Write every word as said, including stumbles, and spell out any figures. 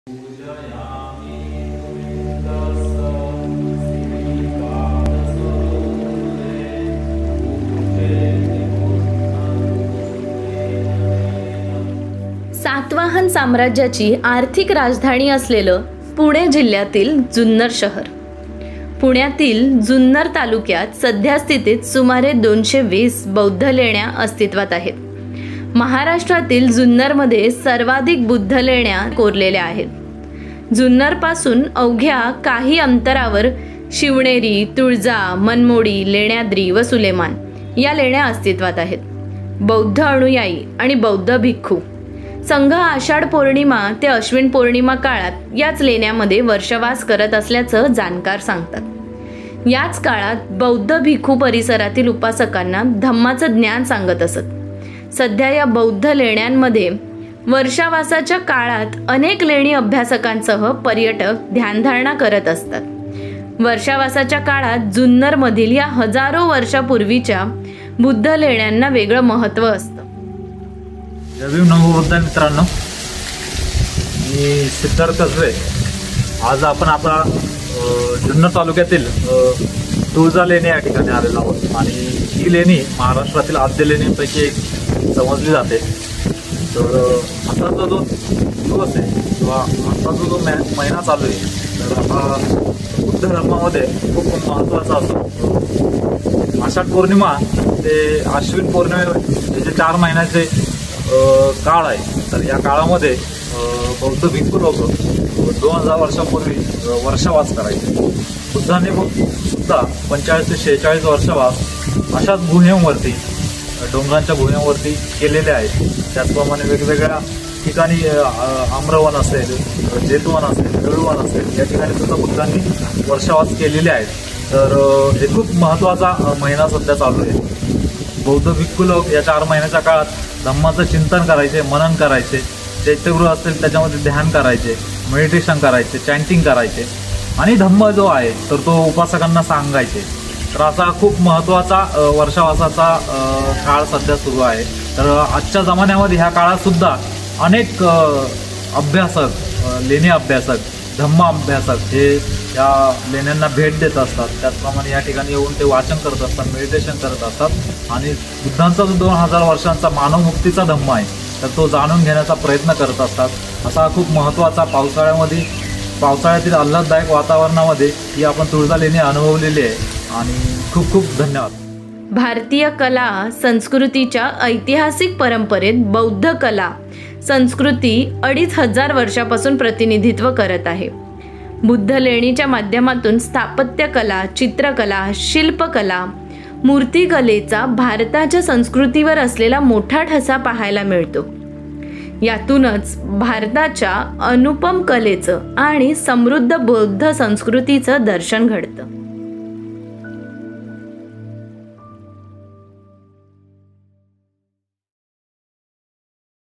सातवाहन साम्राज्याची आर्थिक राजधानी असलेलं पुणे जिल्ह्यातील जुन्नर शहर. पुण्यातील जुन्नर तालुक्यात सध्या स्थितीत सुमारे दोनशे वीस बौद्ध लेण्या अस्तित्वात आहेत. महाराष्ट्रातील जुन्नरमध्ये सर्वाधिक बुद्ध लेण्या कोरलेल्या आहेत. जुन्नरपासून अवघ्या काही अंतरावर शिवनेरी, तुळजा, मनमोडी, लेण्याद्री व सुलेमान या लेण्या अस्तित्वात आहेत. बौद्ध अनुयायी आणि बौद्ध भिक्खू संघ आषाढ पौर्णिमा ते अश्विन पौर्णिमा काळात याच लेण्यामध्ये वर्षवास करत असल्याचं जाणकार सांगतात. याच काळात बौद्ध भिक्खू परिसरातील उपासकांना धम्माचं ज्ञान सांगत असत. सध्या या बौद्ध लेण्यांमध्ये वर्षावासाच्या काळात अनेक लेणी अभ्यासकांसह पर्यटक ध्यानधारणा करत असतात. वर्षावासाच्या काळात जुन्नरमधील या हजारो वर्षापूर्वीच्या बुद्ध लेण्यांना वेगळं महत्त्व असतं. नमस्कार मित्रांनो, मी सिद्धार्थ कसबे. आज आपण आपला जुन्नर तालुक्यातील तुळजा लेणी या ठिकाणी आलेलो आहोत आणि ही लेणी महाराष्ट्रातील आद्य लेणींपैकी एक समजली जाते. तर आताचा जो दिवस आहे किंवा आताचा जो महिना चालू आहे तर आता बुद्ध धर्मामध्ये खूप महत्त्वाचा असतो. आषाढ पौर्णिमा ते अश्विन पौर्णिमे जे चार महिन्याचे काळ आहे, तर या काळामध्ये बौद्ध भिक्खू लोक दोन हजार वर्षापूर्वी वर्षावास करायचे. बुद्धाने सुद्धा पंचेचाळीस ते शेहेचाळीस वर्षवास अशाच गुहेवरती, डोंगरांच्या गुहेवरती केलेले आहेत. त्याचप्रमाणे वेगवेगळ्या ठिकाणी आम्रवन असेल, जेतवन असेल, दळवन असेल या ठिकाणी सुद्धा बुद्धांनी वर्षावास केलेले आहेत. तर हे खूप महत्त्वाचा महिना सध्या चालू आहे. बौद्ध भिक्खू लोक या चार महिन्याच्या काळात धम्माचं चिंतन करायचे, मनन करायचे, चैत्यगृह असतील त्याच्यामध्ये ध्यान करायचे, मेडिटेशन करायचे, चॅन्टिंग करायचे आणि धम्म जो आहे तर तो उपासकांना सांगायचे. तर असा खूप महत्त्वाचा वर्षावासाचा काळ सध्या सुरू आहे. तर आजच्या जमान्यामध्ये ह्या काळात सुद्धा अनेक अभ्यासक, लेणी अभ्यासक, धम्म अभ्यासक हे या लेण्यांना भेट देत असतात. त्याचप्रमाणे या ठिकाणी येऊन ते वाचन करत असतात, मेडिटेशन करत असतात आणि बुद्धांचा जो दोन हजार वर्षांचा मानवमुक्तीचा धम्म आहे तर तो जाणून घेण्याचा प्रयत्न करत असतात. असा खूप महत्त्वाचा पावसाळ्यामध्ये पावसाळ्यातील आल्हाददायक वातावरणामध्ये ही आपण तुळजा लेणी अनुभवलेली आहे आणि खूप खूप धन्यवाद. भारतीय कला संस्कृतीच्या ऐतिहासिक परंपरेत बौद्ध कला संस्कृती अडीच हजार वर्षापासून प्रतिनिधित्व करत आहे. बुद्ध लेणीच्या माध्यमातून स्थापत्यकला, चित्रकला, शिल्पकला, मूर्तिकलेचा भारताच्या संस्कृतीवर असलेला मोठा ठसा पाहायला मिळतो. यातूनच भारताच्या अनुपम कलेचं आणि समृद्ध बौद्ध संस्कृतीचं दर्शन घडतं.